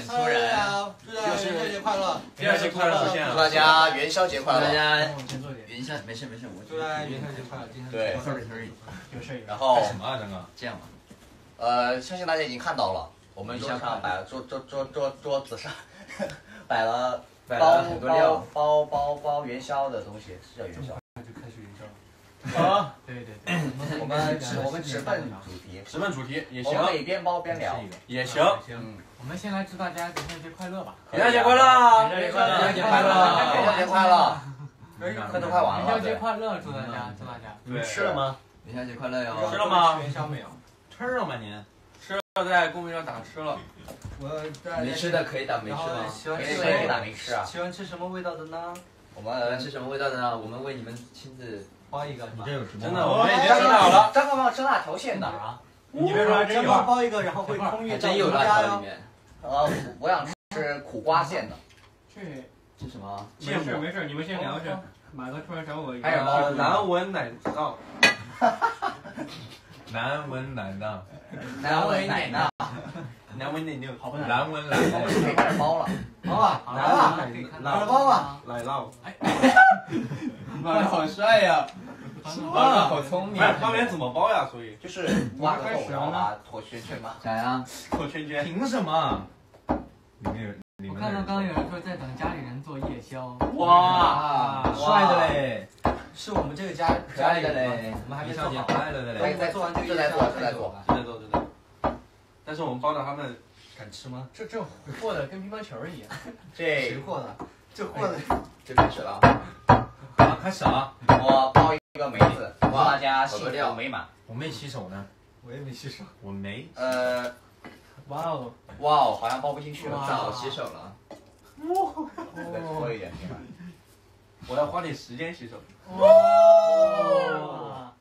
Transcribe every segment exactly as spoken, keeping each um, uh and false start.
突然， 祝大家元宵节快乐！ 元宵节快乐！ 祝大家元宵节快乐！ 大家我先做点。 元宵没事没事，我祝大家元宵节快乐！今天对 ，sorry sorry， 有事。 然后什么啊，张哥？ 这样吧， 呃，相信大家已经看到了，我们桌上摆了桌桌桌桌桌子上摆了包包包包包元宵的东西，是叫元宵。 那就开始元宵了。 啊， 对对对， 我们直我们直奔主题， 直奔主题也行我，们可以边包边聊， 也行。 行，我们先来祝大家元宵节快乐吧！ 元宵节快乐！ 元宵节快乐！ 元宵节快乐！元宵节快乐！课都快完了， 元宵节快乐！祝大家，祝大家。 你们吃了吗？ 元宵节快乐哟！ 吃了吗？ 吃元宵没有？ 吃了吗您？吃了，在公屏上打吃了。 我没吃的可以打没吃然后吗？ 喜欢没吃什么？ 吃可以打没吃啊。 喜欢吃什么味道的呢？ 我喜欢们吃什么味道的呢？我们为你们亲自包一个是吧？ 有什么？真的，我们已经吃好了。 张哥帮我吃辣条馅的啊？ 你别说还真真有啊！ 包一个，然后会空运到真有辣我们家哟。 条里面， 呃，我想吃苦瓜馅的。 这这什么？ 芥末。 没事没事，你们先聊去。马哥突然找我一个。 还有呃，难闻奶酪。难闻奶酪。 难为奶酪， 难闻奶酪。 好不难？ 难闻奶我们是可以开始包了。 包吧，来吧，来包吧。 奶酪。 马哥好帅呀！马哥好聪明。 哎，方便怎么包呀？所以就是挖个洞，然后把它拖圈圈嘛。 咋样？ 做圈圈。 凭什么？ 里面有，里我面看到刚刚有人说在等家里人做夜宵， 哇，帅的嘞！ 是我们这个家可爱的嘞我们还没元宵节做好。 快乐的嘞！ 等我们做完这个夜宵正在做正在做正在做，正在做。但是我们包的他们敢吃吗？这这和的跟乒乓球一样。 这谁和的？这和的。 就开始了。 好，开始啊！ 我包一个梅子，祝大家幸福美满。 我没洗手呢， 我也没洗手。 我没。 呃， 哇哦！ 哇哦，好像包不进去了， 哇早洗手了。 再搓一点进来。 我要花点时间洗手。 哇！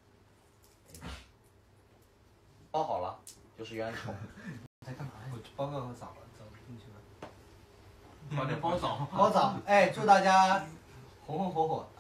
包好了，就是冤仇。 在干嘛呀？我包个枣了，枣进去了。 包点包枣。 包枣，哎，祝大家红红火火。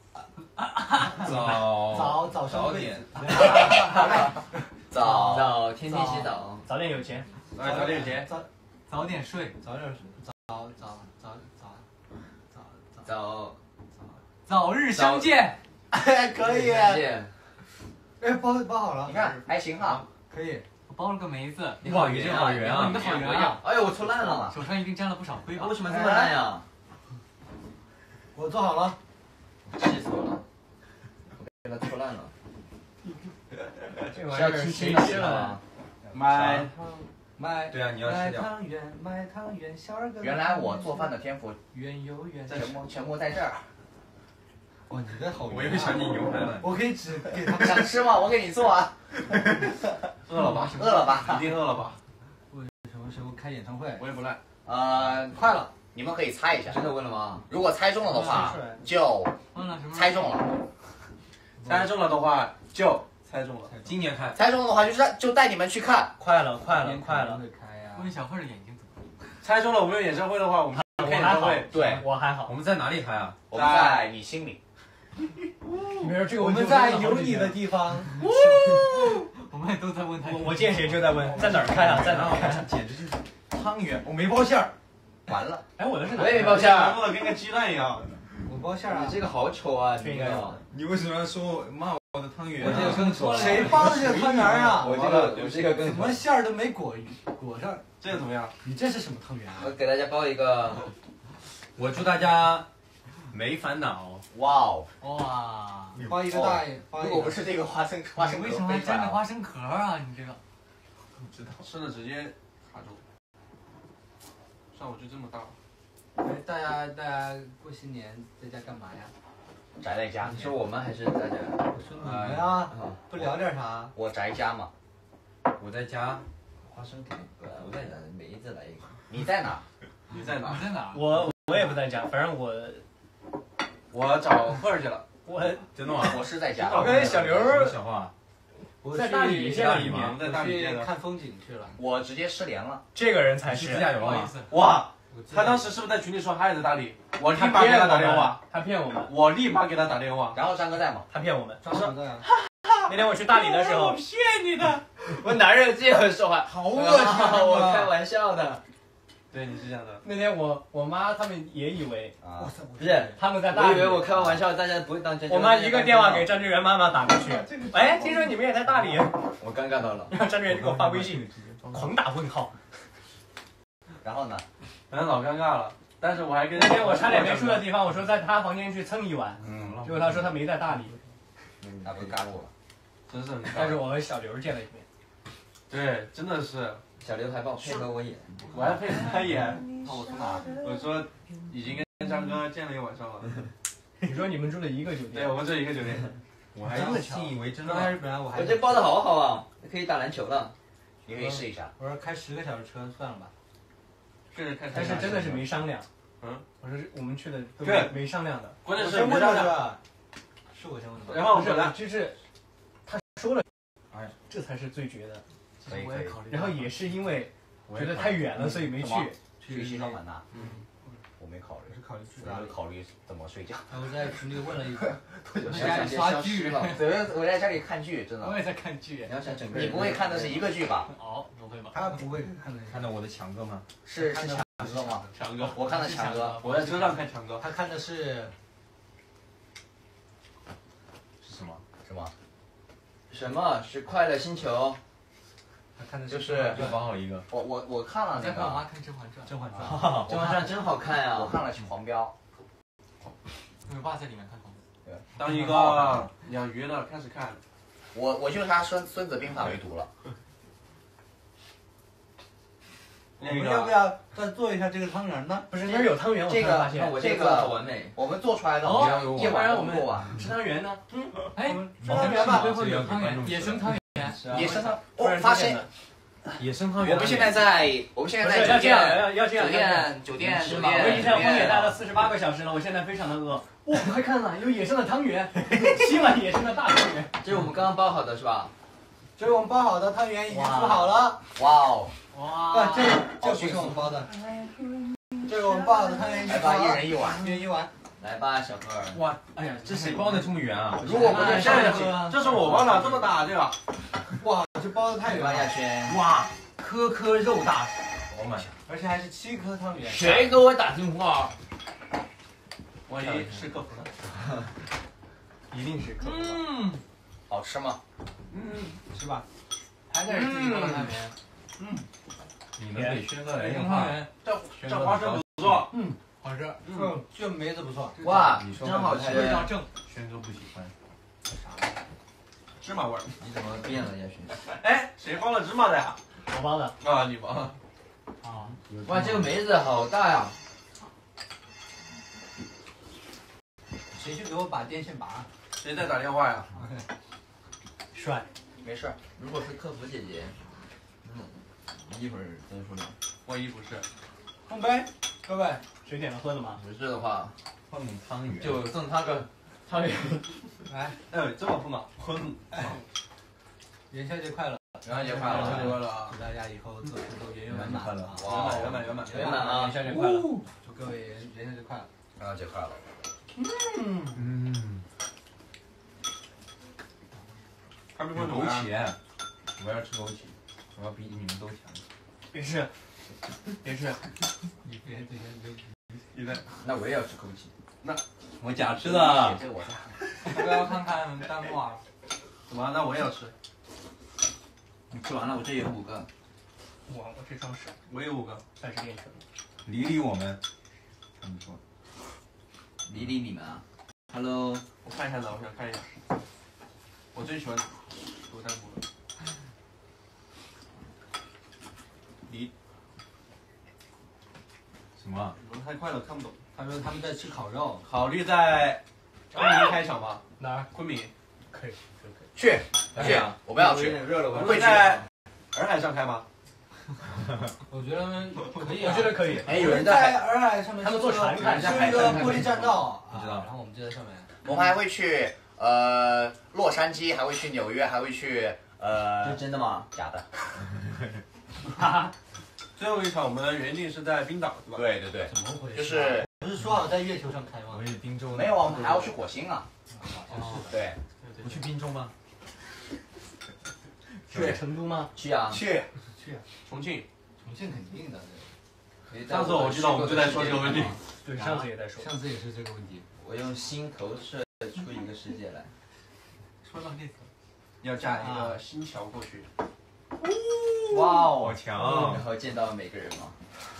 早早早生贵早点子。 早早天天洗澡。 早点有钱。 哎，早点有钱。 早早点睡，早点睡，早早早早早早早早日相见。哎，可以。 再见。 哎，包包好了。 你看还行哈。 可以。我包了个梅子。 你好圆啊！ 好圆啊你的好圆啊！ 哎呦，我搓烂了。 手上一定沾了不少灰吧？ 为什么这么烂呀？ 我做好了。 气死我了！我给它搓烂了。 这玩是要意儿谁轻轻的吃了？ 吗？ 买。 买对啊，你要买吃掉。 汤圆，买汤圆，小儿哥。 原来我做饭的天赋圆又圆。 全部全部在这儿。 哇，你这好圆啊！ 我以为想你牛排了。 我可以只给他们。 想吃吗？我给你做啊。 饿了吧？ 饿了吧？ 一定饿了吧？ 什么时候开演唱会？ 我也不赖。 呃， 快了。 你们可以猜一下。 真的问了吗？ 如果猜中了的话，就猜中了。 猜中了的话就猜中了。今年看。 猜中了的话，就是就带你们去看。 快了快了快了！ 问小慧的眼睛怎么了？ 猜中了，我们有演唱会的话，我们开演唱会。 对， 我还好。 我们在哪里开啊？ 我们在你心里。 没有这个， 我们在有你的地方。 我们也都在问他。 我我见谁就在问，在哪儿开啊？在哪儿开？ 简直是汤圆，我没包馅儿。 完了。 哎，我的是哪？ 我也没包馅儿。 弄得跟个鸡蛋一样。 我包馅儿啊！ 你这个好丑啊！ 这应该有。 你为什么要说我骂我的汤圆？ 我这个更丑。 谁包的这个汤圆啊？ 我这个我这个更怎么馅儿都没裹裹上？ 这个怎么样？ 你这是什么汤圆啊？ 我给大家包一个。 我祝大家没烦恼。 哇哦！ 哇！包一个大， 如果不是这个花生花生壳， 为什么还沾着花生壳啊？你这个。 不知道。吃了直接卡住。像我就这么大。 哎，大家大家过新年在家干嘛呀？ 宅在家。 你说我们还是大家？ 我说你们呀，不聊点啥？ 我宅家嘛。 我在家。 花生肯定不来，我在哪？梅子来一个。 你在哪？ 你在哪？ 你在哪？ 我我也不在家，反正我我找赫儿去了。 我真的吗？ 我是在家。 我跟小刘什么小话？ 我在大理见了一面， 在大理见的。 看风景去了。 我直接失联了。 这个人才是。 自驾游啊！ 哇！ 他当时是不是在群里说他也在大理？我立马给他打电话。 他骗我们。 我立马给他打电话。 然后张哥在吗？ 他骗我们。 张哥在啊。 那天我去大理的时候， 我骗你的。 我哪有这样说话？ 好恶心啊！ 我开玩笑的。 对，你是这样的。 那天我我妈他们也以为啊， 不是， 他们在大理， 我以为我开完玩笑，大家不会当真。 我妈一个电话给张志源妈妈打过去，哎，听说你们也在大理， 我尴尬到了。 然后张志源就给我发微信，狂打问号。 然后呢？ 反正老尴尬了，但是我还跟那天我差点没住的地方，我说在他房间去蹭一晚， 嗯， 结果他说他没在大理， 那不是尬我了。 真是很尬。 但是我和小刘见了一面。 对，真的是， 小刘还帮我配合我演， 我还配合他演。 那我从哪？ 我说已经跟张哥见了一晚上了。 你说你们住了一个酒对， 店， 我们这一个酒店。 我还信以为真的。 刚开始本来我还我这包的好好啊，可以打篮球了。 你可以试一下。 我说开十个小时车算了吧。 是开但是真的是没商量。 嗯， 我说我们去的都对没商量的。 关键是先问没商量。 的是吧？是我先问的。 不是然后本来， 就是他说了， 哎， 这才是最绝的。 其实我也考虑。 然后也是因为觉得太远了，所以没去。 去西双版纳。 嗯， 我没考虑， 我是考虑去我大理。 是考虑怎么睡觉。 我在群里问了一个， 在家里刷剧了。 对，我在家里看剧，真的。 我也在看剧你。要想整个你不会看的是一个剧吧？ 哦，不会吧？ 他不会看的。 看到我的强哥吗？ 是是强哥吗？ 强哥， 我看的强哥。 我在车上看强哥。 他看的是是什么？ 是吗？ 什么是快乐星球？ 他看的就是又包好一个。 我我我看了那在跟我妈个， 看《甄嬛传》。甄嬛传。 《甄嬛传》真好看呀！ 我看了《黄标我爸在里面看黄对， 当一个养鱼的开始看， 我我就拿孙孙子兵法为读了。 我们要不要再做一下这个汤圆呢？ 不是那儿有汤圆，我这个突然发现。 我这个好完美。 我们做出来的哦好像一晚要不然我们都不过完。 吃汤圆呢？嗯， 哎， 吃汤圆吧。 最后有汤圆，野生汤圆。 野生汤， 突然我发现出现的野生汤圆。 我们现在在我们现不在在酒是要这样， 店要要这样， 酒店酒店酒店我已经在酒荒野待了店。 四十八个小时了，我现在非常的饿。哇，快看呐，有野生的汤圆，七碗野生的大汤圆。 这是我们刚刚包好的是吧？ 这是我们包好的汤圆已经煮好了。 哇哦！ 啊，这这不是我们包的，这是我们包好的汤圆已经来吧， 煮好了。 一人一碗。 一人一碗。 来吧，小何儿。 哇，哎呀，这谁包的这么圆啊？ 如果不是这样这是我包的，这么大，对吧？ 哇，这包的太来吧，亚圆了， 轩。 哇，颗颗肉大。我买。 而且还是七颗汤圆。 谁给我打电话？ 万一是客服呢？ 一定是可嗯好吃吗？ 嗯， 是吧？还得是自己包的汤圆。 你们给轩哥来野电话。 生汤圆这这花生不错。 好吃，嗯，这梅子不错。 哇， 你说真好吃！ 味道正。 轩哥不喜欢。 芝麻味儿。 你怎么变了，亚轩？ 哎，谁包了芝麻的呀？ 我包的。 啊，你包。 啊， 哇，这个梅子好大呀！ 谁去给我把电线拔？ 谁在打电话呀？ 帅。 没事。 如果是客服姐姐，嗯，一会儿再说聊。 万一不是， 烘焙，各位。 谁点了喝的吗？ 不是的话， 放汤圆。 就送他个汤圆。 来， 哎，这么不恼，哼， 元宵节快乐！ 元宵节快元宵节乐！ 快乐啊！ 祝大家以后做事都圆圆满满啊！ 哇圆满圆满圆满圆满啊！ 元宵节快乐。 祝各位元元宵节快乐！ 元宵节快乐！ 嗯。 他们有枸会枸杞，我要吃枸杞，我要比你们都强。 别吃，别吃。 你别这些没你在那我也要吃枸杞。 我假吃的。 这个我家。 要不要看看弹幕啊？ 怎么？那我也要吃， 你吃完了，我这也有五个。 我我这双手我有五个。 算是练成了。 理理我们。他们说。 理理你们啊 ！Hello， 我看一下呢，我想看一下。我最喜欢读弹幕了。离什么？ 你们太快了，看不懂。 他说他们在吃烤肉。 考虑在昆明开场吧？ 哪儿？ 昆明。 可以，可以。 去去，我不要去。 热了，我会在洱海上开吗？ 我觉得可以我啊。 觉得可以。 哎，有人在在洱海上面， 他们坐船看修一个玻璃栈道， 不知道然后我们就在上面。 我们还会去呃洛杉矶，还会去纽约，还会去呃这真的吗？ 假的。 最后一场我们原定是在冰岛，是吧？ 对对对， 怎么回事？ 就是不是说好在月球上开吗我？也滨州。 没有啊，我们还要去火星啊。 哦， 对， 不去滨州吗？ 去成都吗？ 去啊！ 去去啊， 重庆。 重庆肯定的。 可以上次我记得我们就在说这个问题。 对，上次也在说。 上次也是这个问题。 我用心投射出一个世界来。 说到那个， 要架一个新桥过去。 哇哦， 好强！ 然后见到每个人嘛。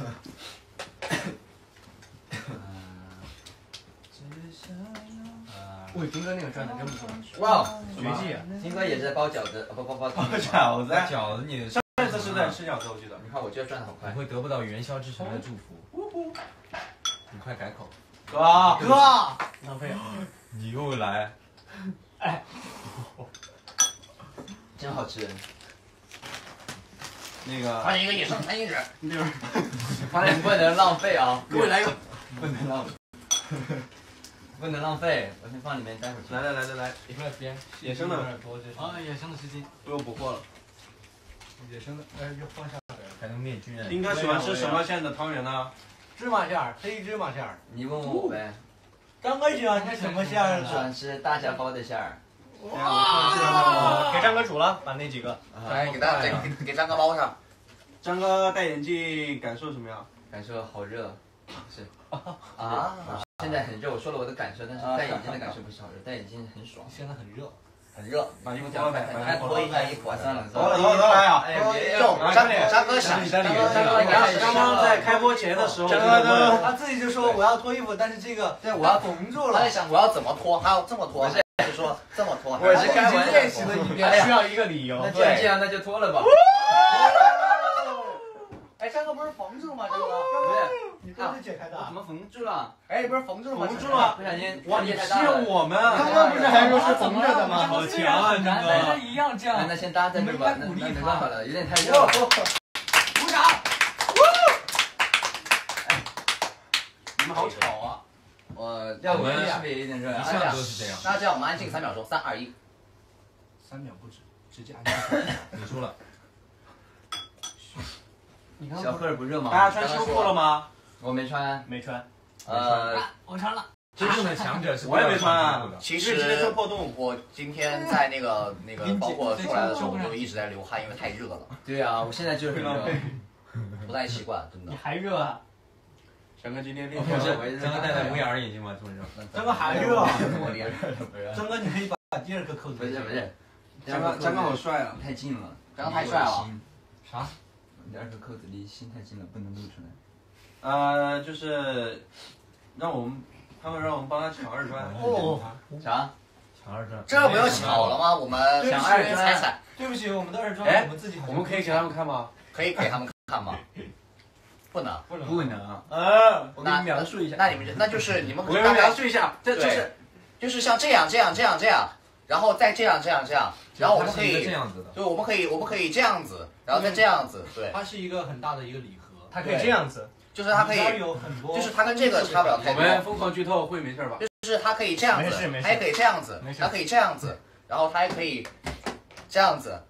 喂，丁哥那个转的真不错， 哇， 绝技啊！ 金哥也是在包饺子，不不不， 包饺子， 饺子你上一次是在吃饺子，我记得。 你看我这转的好快你。会得不到元宵之神的祝福。你快改口。 哥， 哥，浪费了。 你又来， 哎， 真好吃。 那个发现一个野生餐饮者， 那会儿， 发现不能浪费啊！ 给我来一个。 不能浪费，不能浪费，我先放里面待会儿吃。 来来来来来， 一块边野生的有点多，这是。啊，野生的湿巾， 被我捕获了。 野生的，哎，要放下来。 还能灭菌。 丁哥喜欢吃什么馅的汤圆呢？ 芝麻馅儿，黑芝麻馅儿。 你问问我呗。 张哥喜欢吃什么馅儿喜欢吃大家包的馅儿。 哇，给张哥煮了，把那几个。 来给大给给给张哥包上。 张哥戴眼镜感受怎么样？ 感受好热，是啊，现在很热。我说了我的感受，但是戴眼镜的感受不是好热，戴眼镜很爽。 现在很热， 很热， 把衣服脱了呗， 再脱一件衣服啊！ 算了脱了脱了脱了呀！ 哎，别就张张哥想，张哥张哥刚刚在开播前的时候， 张哥都他自己就说我要脱衣服，但是这个对我要缝住了他在。想我要怎么脱，还要这么脱，还是说这么脱？ 我是开玩笑练习了一遍， 需要一个理由那。既然这样，那就脱了吧。 哎，张哥不是缝住了吗？张哥， 不是， 你都是解开的我怎。么缝住了？ 哎，不是缝住了吗？ 缝住了不小心哇，你太大了骗我们！ 刚刚不是还说是缝着的吗？ 好强啊，张哥！ 但是一样这样。 那那先搭在这吧，那那没办法了，有点太热了。 鼓掌。 你们好吵啊！ 我要不然是不是也有点热？ 一向都是这样。 那这样我们安静三秒钟，三二一。 三秒不止，直接按下。 你输了。 你看小赫尔不热吗？ 大家穿秋裤了吗？ 我没穿。 没穿。 呃， 我穿了。 真正的强者是我也没穿啊。 其因为今天实穿破洞。 我今天在那个那个包括出来的时候，我就一直在流汗，因为太热了， 对啊，我现在就是很热。 不太习惯，真的你。还热啊？ 张哥今天练不是张哥戴戴 V R 眼镜吗？这么热。 张哥还热。 我连不是张哥，你可以把第二个扣子。 不是不是， 张哥张哥好帅啊！ 太近了， 张哥太帅了。 啥？ 第二个扣子离心太近了，不能露出来。 呃，就是让我们他们让我们帮他抢二专。 哦， 啥？ 抢二专。 这不要巧了吗？我们抢二专猜猜， 对不起，我们的二专哎我们自己好像。 我们可以给他们看吗？ 可以给他们看吗？不能。 不能。 不能。 嗯， 我给你描述一下。 那你们就那就是你们我给你们描述一下，这就是对，就是像这样这样这样这样，然后再这样这样这样，然后我们可它是一个以这样子的。 对，我们可以我们可以这样子，然后再这样子，对， 它是一个很大的一个礼盒， 它可以这样子。 就是它可以里边，有很多， 就是它跟这个差不了太我们多， 疯狂剧透会没事吧？ 就是它可以这样子没事没，事它也可以这样子没，事它可以这样子，然后它还可以这样子，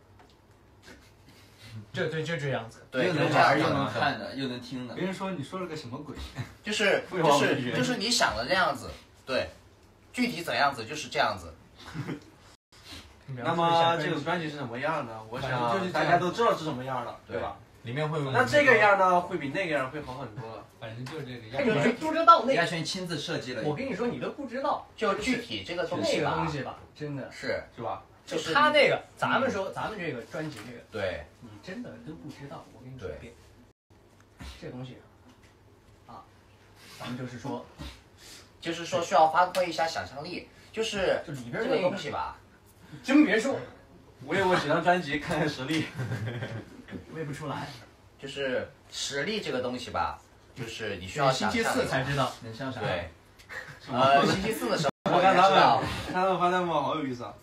这对就这样子。 对， 又就是能玩又这样子， 能看的，又能听的。 别人说你说了个什么鬼？ 就是废话就是我理解就是你想的那样子，对，具体怎样子就是这样子， 那么这个专辑是什么样的？我反正就是这样想大家都知道是什么样的，对吧？ 里面会有。 那这个样呢，会比那个样会好很多。 反正就是这个哎， 样。 你都不知道那亚轩亲自设计了一个。 我跟你说，你都不知道就具体这个东西那个吧， 东西吧，真的。 是是吧？ 就是他那个，咱们说咱们这个专辑这个， 对你真的都不知道。我跟你说一遍，这东西啊，咱们就是说， 就是说需要发挥一下想象力，就是就里边这个那个东西吧， 真别说， 我有过几张专辑，看看实力。 喂不出来。 就是实力这个东西吧，就是你需要星期四想象力。 才知道。 能像啥？ 对，呃，星期四的时候我看他才知道们，看他们发弹幕好有意思啊。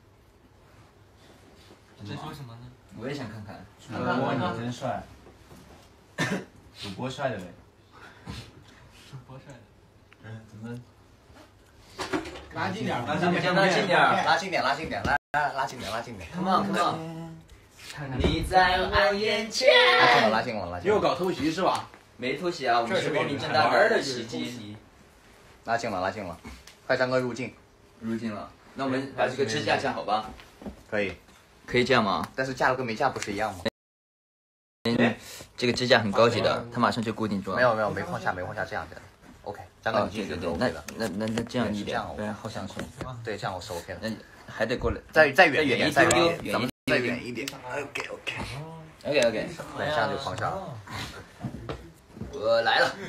在说什么呢？ 我也想看看。 主播你真帅。主播帅的嘞。 主播帅的。 嗯，怎么？ 拉近点， 拉近点拉近点儿。 拉近点，拉近点，来来拉近点，拉近点， Come on, come on。 看看你在我眼前。 拉近了，拉近了，拉近了， 又搞偷袭是吧？ 没偷袭啊，我们是光明正大的袭击。 拉近了，拉近了，快张哥入镜， 入镜了，那我们把这个支架架好吧？ 可以， 可以这样吗？ 但是架了跟没架不是一样吗？ 这个支架很高级的，它马上就固定住了。 没有没有，没放下没放下，这样的 OK。张哥， 哦， 你进去就对对对， OK 那了。 那那那这样一点这样， 不然好像是， 对，这样我是 OK 的。 那你还得过来， 再再远一点，再远一丢丢， 远一点，咱们再远远一点。OK OK。 OK OK， 对，这样就放下了。 我来了。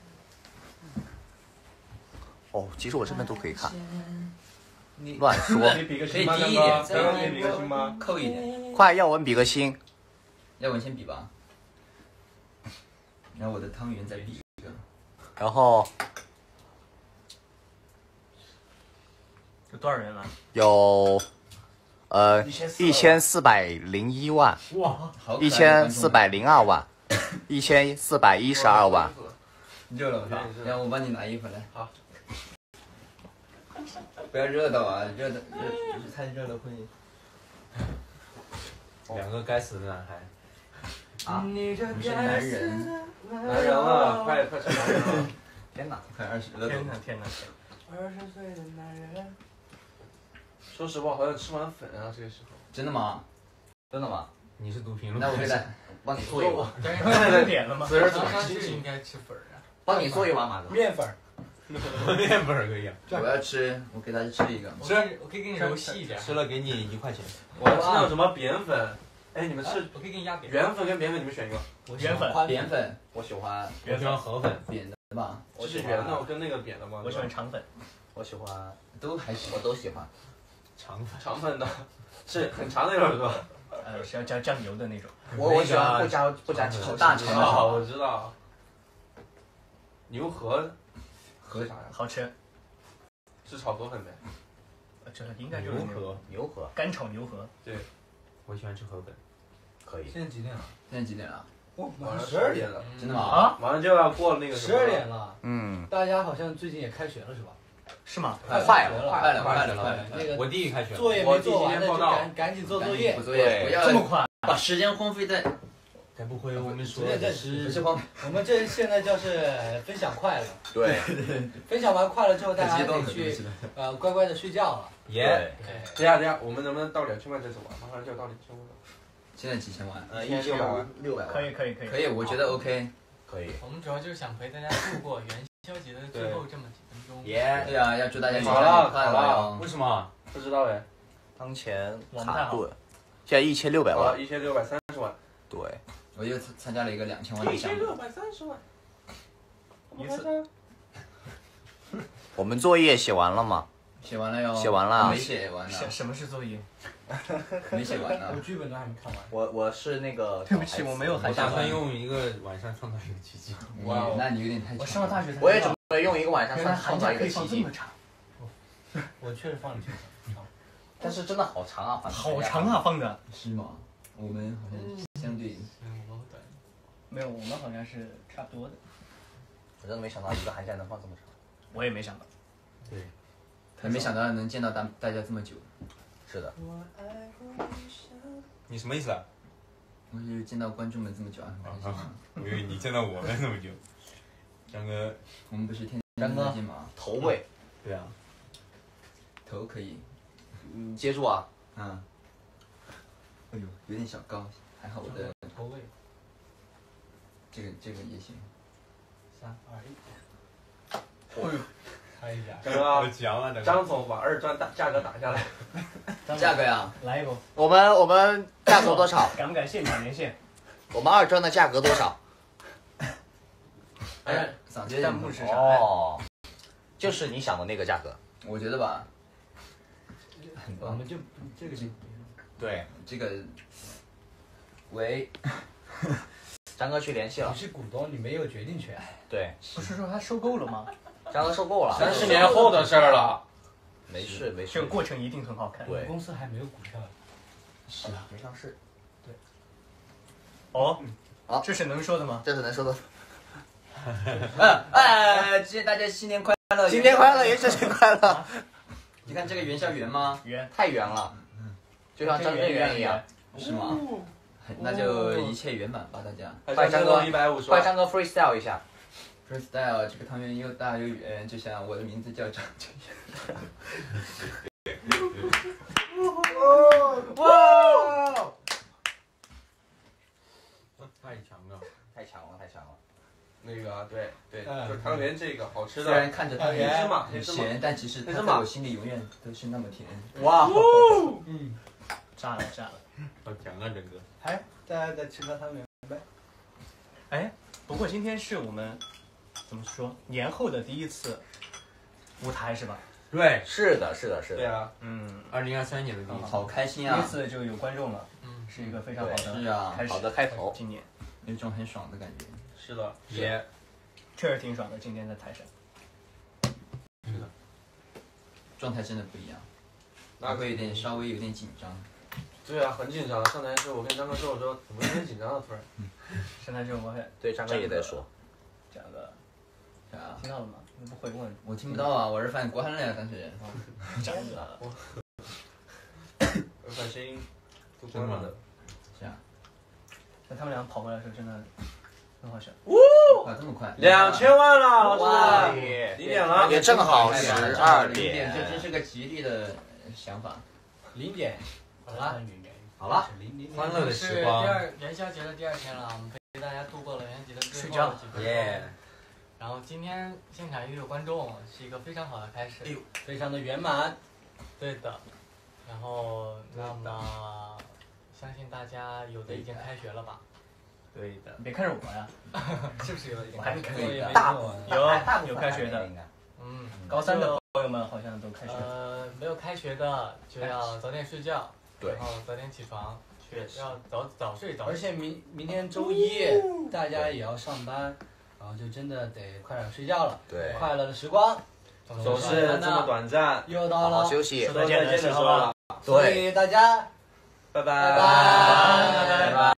哦，其实我这边都可以看。 你乱说， 可以比个可以心吗？ 低一点， 刚刚可以再比个心吗？ 扣一点。 快，要我们比个心。 要我先比吧，然后我的汤圆再比一个。 然后有多少人了？ 有，呃，一千四百零一万， 哇， 好可爱的一千四百零二万，一千四百一十二万。 热了吧？然后我帮你拿衣服来。 好。 不要热到啊，热的热太热了会。 两个该死的男孩。 啊，你是男人， 男人了，快快成男人了！ 天哪！ 快二十了都。 天哪天哪！ 二十岁的男人。说实话，好想吃碗粉啊，这个时候。 真的吗？ 真的吗？ 你是读评论？ 那我给他帮你做一碗， 三点了吗？ 此时此刚刚刻是应该吃粉啊。 帮你做一碗马哥。 面粉。 面粉可以啊。 我要吃，我给他吃一个。 吃，我可以给你揉细一点。吃了给你一块钱。 我要吃那种什么扁粉。哎，你们吃我可以给你压扁。 圆粉跟扁粉，你们选一个。 圆粉。 扁粉，我喜欢我喜欢河粉。 扁的吧？ 这是圆的，跟那个扁的吗？ 我喜欢肠粉。 我喜欢， 都还行， 我都喜欢。 肠粉。 肠粉的，是很长那种是吧？ 呃，是要加酱油的那种。 我我喜欢不加不加好大肠啊， 啊！ 我知道。牛河， 河啥呀？ 好吃。 是炒河粉呗？ 这应该就是牛河。 牛河干炒牛河。 对， 我喜欢吃河粉。 可以。 现在几点了？ 现在几点了？ 晚上十二点了， 真的吗？ 啊？ 马上就要过那个十二点了， 嗯， 大家好像最近也开学了是吧？ 是吗？ 快快了， 了快了， 快了快了，快了！ 那个我弟弟开学了。 作业没做完的就赶赶紧做作业补。作业，不要这么快？ 把时间荒废在。 该不会我们说这这的是不是荒， 我们这现在就是分享快乐， 对， 分享完快乐之后，大家很激动， 得去很激动。 呃乖乖的睡觉了。 耶？ 等下等下，我们能不能到两千万再走啊？马上就要到两千万了。 现在几千万？ 呃， 一千六百万， 六百万， 可以可以可以。 可以，我觉得 OK。 可以。 我们主要就是想陪大家度过元宵节的最后这么几分钟。 耶！ 对啊，要祝大家元好了宵节快乐好了哟！ 为什么？ 不知道哎。 当前网太好卡顿，现在一千六百好了， 万。 一千六百三十万。 对， 我又参参加了一个两千万的项目。 百三十万。 一次。 我们作业写完了吗？ 写完了哟。 写完了没写完呢， 什什么是作业？ 没写完呢我。剧本都还没看完。 我我是那个， 对不起，我没有我寒假班。 打算用一个晚上创造一个奇迹。 你那你有点太我强了。 上了大学才。 我也准备用一个晚上原来寒创造一个奇假可以放这么迹， 长， 我确实放了挺长。 但是真的好长啊，反正好长啊，放的。 是吗？我们好像相对嗯，我短。 没有，我们好像是差不多的。 我真的没想到一个寒假能放这么长。 我也没想到。 对。 还没想到能见到大大家这么久。 是的。 你什么意思啊？ 我是见到观众们这么久啊，很开心啊。 我以为你见到我们那么久。张哥， 我们不是天张哥天在见吗？ 头位， 对啊。 头可以。 你接住啊！ 嗯。哎呦，有点小高，还好我的头位这个这个也行。 三二一。 哎呦， 猜一下。 张哥好，强啊，张哥。 张总把二专大价格打下来。 价格呀？ 来一个。 我们我们价格多少？ 敢不敢现场连线？ 我们二专的价格多少？ 哎，嗓子有点弹幕是啥？ 哦，就是你想的那个价格。 我觉得吧，很棒。 我们就这个就对， 这个，喂， 张哥去联系了你。是股东，你没有决定权。 对， 不是说他收购了吗？ 张哥收购了。 三十年后的事儿了。 没事没事这个。过程一定很好看。 对公司还没有股票。 是啊，没上市。 哦， 好这是能说的吗？ 这只能说的。 哎哎，祝大家新年快乐！ 新年快乐，元宵节快乐！ 你看这个元宵圆吗？ 圆。 太圆了，就像张真源一样。 是吗？那就一切圆满吧，大家。 快张哥一百五十万。 快张哥 freestyle 一下。 freestyle 这个汤圆又大又圆，就像我的名字叫张真源。 哇！ 太强了。 强了，太强了。 那个啊，对对， 嗯就是汤圆这个好吃的。 虽然看着汤黑圆芝麻，黑芝麻。 很咸，但其实它在我心里永远都是那么甜。 哇， 嗯， 炸了炸了！ 好强啊，整个。 哎，大家再吃个汤圆呗。 哎，不过今天是我们怎么说年后的第一次舞台是吧？ 对， 是的，是的，是的。 对啊， 嗯， 二零二三年的第一次。 好开心第一啊！ 次就有观众了， 嗯， 是一个非常好的是啊， 开始。 好的开头。 今年有一种很爽的感觉。 是的， 也确实挺爽的，今天在台上。 状态真的不一样， 那会有点稍微有点紧张。 对啊，很紧张。上台之后，我跟张哥说，我说怎么有点紧张了，突然。 上台之后我会对，张哥也在说。 讲个， 对啊， 听到了吗？你不回问？ 我听不到啊，我是反关了呀，当时。 讲个， 我把声音都关了的。 是啊。 那他们俩跑过来的时候真的很好笑。 哇，这么快！ 两千万了， 哇是几点了？ 也正好十二点， 点。 这真是个吉利的想法。 零点， 好了， 好了， 零零欢乐的是第时光。 二元宵节的第二天了，我们陪大家度过了元宵节的最睡觉后几分钟。 耶！ 然后今天现场又有观众，是一个非常好的开始。 哎呦，非常的圆满。 对的。然后那么，相信大家有的已经开学了吧？ 对的。 你别看着我呀， 是不是有的已经我还开学？ 可以的。 大有有开学的， 嗯， 高三的朋友们好像都开学。 呃，没有开学的就要早点睡觉， 对然后早点起床，去要早早睡早起。 而且明明天周一，大家也要上班，然后就真的得快点睡觉了。 对快乐的时光总是这么短暂， 又到好好了， 休息。 说再见的时候了。 所以大家拜拜。 拜拜。 拜拜。